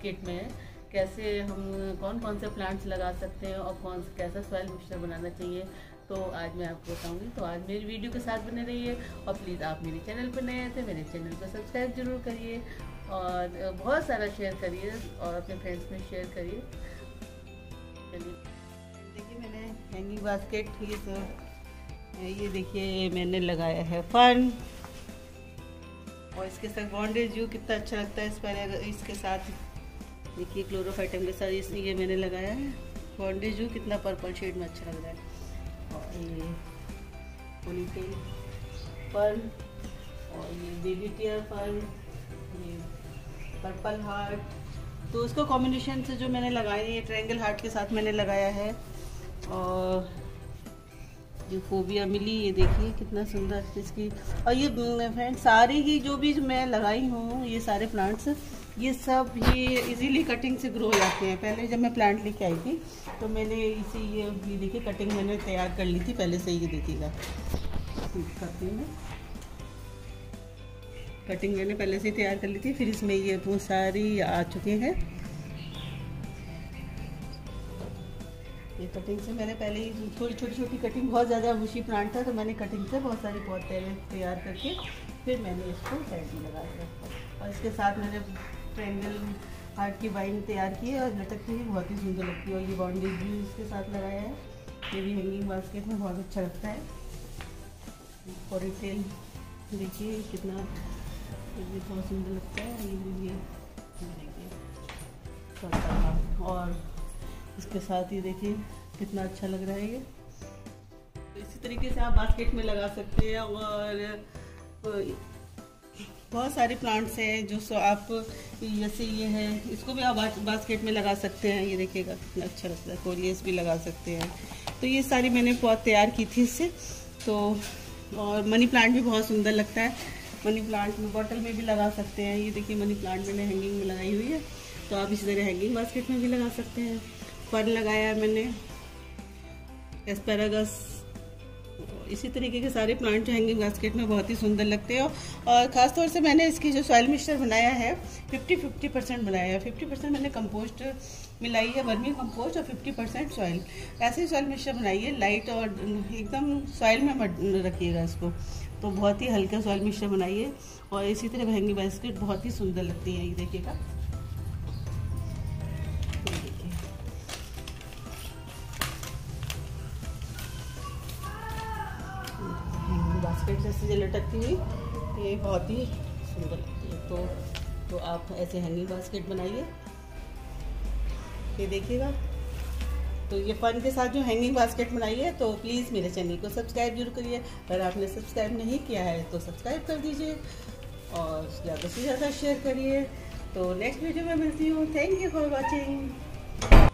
Kit में है, कैसे हम कौन कौन से प्लांट्स लगा सकते हैं और कैसा सॉइल मिक्सचर बनाना चाहिए। तो आज मैं आपको बताऊंगी। तो आज मेरी वीडियो के साथ बने रहिए और प्लीज़ आप मेरे चैनल पर नए हैं तो मेरे चैनल को सब्सक्राइब जरूर करिए और बहुत सारा शेयर करिए और अपने फ्रेंड्स में शेयर करिए। चलिए देखिए, मैंने हैंगिंग बास्केट ये देखिए मैंने लगाया है फन, और इसके साथ बॉन्डेज व्यू कितना अच्छा लगता है। इस पर इसके साथ देखिए क्लोरोफाइटम के साथ ये मैंने लगाया है। बॉन्डेज व्यू कितना पर्पल शेड में अच्छा लग रहा है। और ये पोनीटेल फन और ये बेबी टीयर फन, ये पर्पल हार्ट, तो उसको कॉम्बिनेशन से जो मैंने लगाया है ये ट्रायंगल हार्ट के साथ मैंने लगाया है। और जो फोबिया मिली, ये देखिए कितना सुंदर इसकी। और ये फ्रेंड सारी ही जो भी मैं लगाई हूँ ये सारे प्लांट्स, ये सब ये इजीली कटिंग से ग्रो हो जाते हैं। पहले जब मैं प्लांट लेके आई थी तो मैंने ये देखिए कटिंग मैंने तैयार कर ली थी पहले से। ये देखिएगा करती हूँ, कटिंग मैंने पहले से तैयार कर ली थी। फिर इसमें ये बहुत सारी आ चुके हैं। ये कटिंग से मैंने पहले ही थोड़ी छोटी छोटी कटिंग, बहुत ज़्यादा बुशी प्लांट था तो मैंने कटिंग से बहुत सारी पौध तैयार करके फिर मैंने इसको साइड में लगा दिया। और इसके साथ मैंने ट्रायंगल हार्ट की बाइंड तैयार की है और लटकती हुई बहुत ही सुंदर लगती है। और ये बॉन्डेज भी इसके साथ लगाया है, ये भी हैंगिंग बास्केट में बहुत अच्छा लगता है। पोनीटेल देखिए कितना, ये भी बहुत सुंदर लगता है। ये देखिए, और इसके साथ ही देखिए कितना अच्छा लग रहा है ये। तो इसी तरीके से आप बास्केट में लगा सकते हैं। और बहुत सारे प्लांट्स हैं जो आप जैसे ये है, इसको भी आप बास्केट में लगा सकते हैं। ये देखिएगा कितना अच्छा लगता है। कोरियस भी लगा सकते हैं। तो ये सारी मैंने पौध तैयार की थी इससे। तो और मनी प्लांट भी बहुत सुंदर लगता है। मनी प्लांट में बॉटल में भी लगा सकते हैं। ये देखिए मनी प्लांट मैंने हैंगिंग में लगाई हुई है, तो आप इसी तरह हैंगिंग बास्केट में भी लगा सकते हैं। फन लगाया है मैंने, एस्पेरागस, इसी तरीके के सारे प्लांट हैंगिंग बास्केट में बहुत ही सुंदर लगते हैं। और ख़ास तौर से मैंने इसकी जो सॉइल मिक्सचर बनाया है 50-50% बनाया है। 50% मैंने कंपोस्ट मिलाई है, वर्मी कंपोस्ट, और 50% सॉइल। ऐसे ही सॉइल मिक्सचर बनाइए, लाइट और एकदम सॉइल में मत रखिएगा इसको। तो बहुत ही हल्का सॉइल मिक्सचर बनाइए और इसी तरह हैंगिंग बास्केट बहुत ही सुंदर लगती है। ये देखिएगा, बास्केट जैसे लटकती हुई ये बहुत ही सुंदर लगती है। तो आप ऐसे हैंगिंग बास्केट बनाइए। ये देखिएगा, तो ये फन के साथ जो हैंगिंग बास्केट बनाई है, तो प्लीज़ मेरे चैनल को सब्सक्राइब जरूर करिए। अगर आपने सब्सक्राइब नहीं किया है तो सब्सक्राइब कर दीजिए और ज़्यादा से ज़्यादा शेयर करिए। तो नेक्स्ट वीडियो में मिलती हूँ। Thank you for watching.